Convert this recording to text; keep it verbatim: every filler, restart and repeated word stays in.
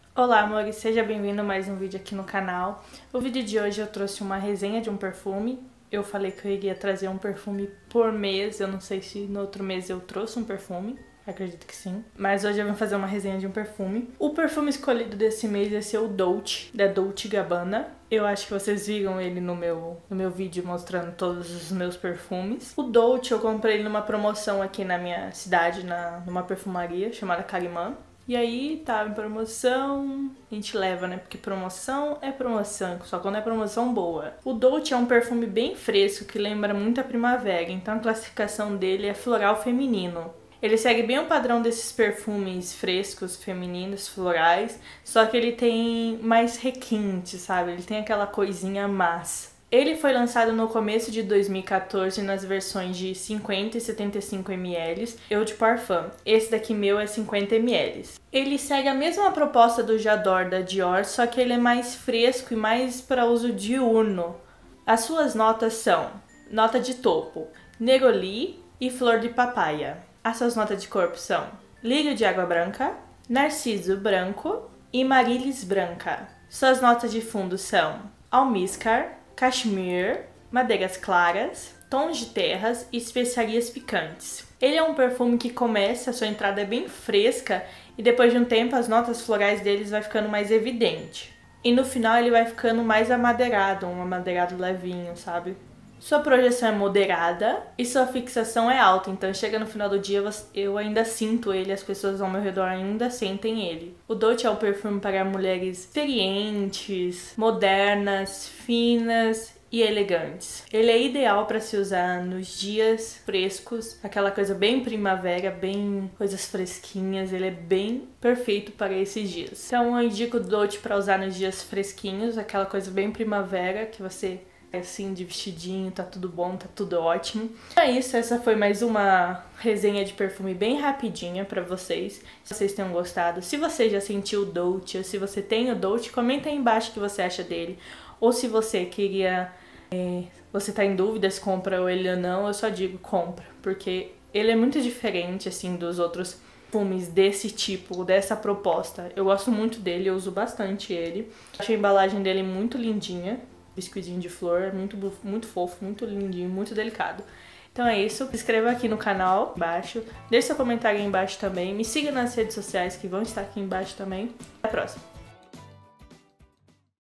Olá, amores, seja bem-vindo a mais um vídeo aqui no canal. O vídeo de hoje eu trouxe uma resenha de um perfume. Eu falei que eu iria trazer um perfume por mês, eu não sei se no outro mês eu trouxe um perfume, acredito que sim. Mas hoje eu vim fazer uma resenha de um perfume. O perfume escolhido desse mês ia ser o Dolce, da Dolce Gabbana. Eu acho que vocês viram ele no meu, no meu vídeo mostrando todos os meus perfumes. O Dolce eu comprei ele numa promoção aqui na minha cidade, na, numa perfumaria chamada Calimã. E aí, tava em promoção, a gente leva, né? Porque promoção é promoção, só quando é promoção boa. O Dolce é um perfume bem fresco, que lembra muito a primavera, então a classificação dele é floral feminino. Ele segue bem o padrão desses perfumes frescos, femininos, florais, só que ele tem mais requinte, sabe? Ele tem aquela coisinha massa. Ele foi lançado no começo de dois mil e quatorze nas versões de cinquenta e setenta e cinco mililitros Eau de Parfum. Esse daqui meu é cinquenta mililitros. Ele segue a mesma proposta do J'adore da Dior, só que ele é mais fresco e mais para uso diurno. As suas notas são nota de topo, neroli e flor de papaya. As suas notas de corpo são lírio de água branca, narciso branco e marilis branca. Suas notas de fundo são almíscar, cashmere, madeiras claras, tons de terras e especiarias picantes. Ele é um perfume que começa, a sua entrada é bem fresca e depois de um tempo as notas florais deles vai ficando mais evidente. E no final ele vai ficando mais amadeirado, um amadeirado levinho, sabe? Sua projeção é moderada e sua fixação é alta, então chega no final do dia eu ainda sinto ele, as pessoas ao meu redor ainda sentem ele. O Dolce é um perfume para mulheres experientes, modernas, finas e elegantes. Ele é ideal para se usar nos dias frescos, aquela coisa bem primavera, bem coisas fresquinhas, ele é bem perfeito para esses dias. Então eu indico o Dolce para usar nos dias fresquinhos, aquela coisa bem primavera que você assim, de vestidinho, tá tudo bom, tá tudo ótimo. Então é isso, essa foi mais uma resenha de perfume bem rapidinha pra vocês. Se vocês tenham gostado, se você já sentiu o Dolce, ou se você tem o Dolce, comenta aí embaixo o que você acha dele. Ou se você queria, é, você tá em dúvida se compra ele ou não, eu só digo compra, porque ele é muito diferente, assim, dos outros perfumes desse tipo, dessa proposta. Eu gosto muito dele, eu uso bastante ele. Acho a embalagem dele muito lindinha. Biscoitinho de flor, muito, muito fofo, muito lindinho, muito delicado. Então é isso, se inscreva aqui no canal embaixo, deixe seu comentário aí embaixo também, me siga nas redes sociais que vão estar aqui embaixo também. Até a próxima!